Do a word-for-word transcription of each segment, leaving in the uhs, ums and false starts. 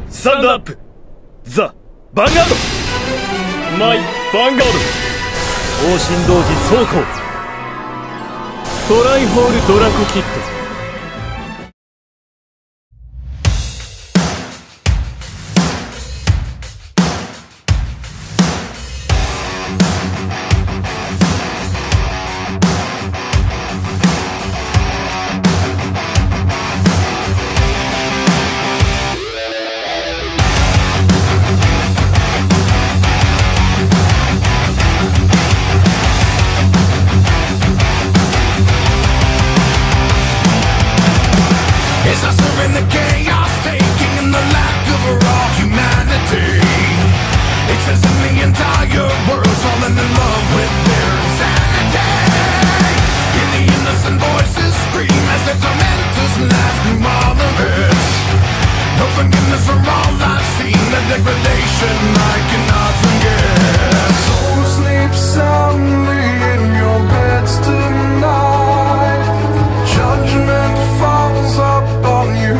スタンドアップザ・ヴァンガードマイ・ヴァンガード方針同時走行トライホールドラコキット In the chaos, taking in the lack of raw humanity. It says in the entire world's falling in love with their insanity. Hear the innocent voices scream as their tormentors laugh through all of it. No forgiveness for all I've seen, the degradation I cannot forget. So sleep soundly in your beds tonight. The judgment falls upon you.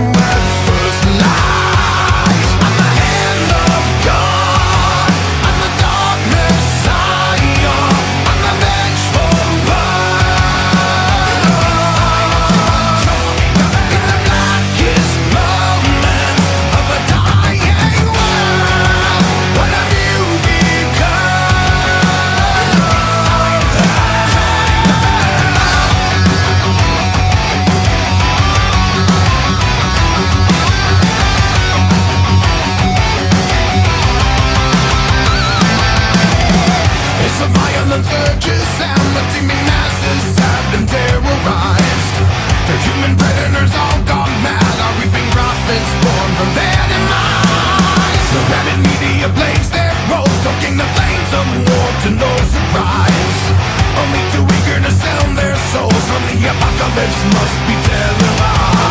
Urges and the teeming masses have been terrorized. The human predators all gone mad are reaping profits born from their demise. The rabid media blaze their roles, stoking the flames of war to no surprise. Only too eager to sell their souls from the apocalypse must be televised.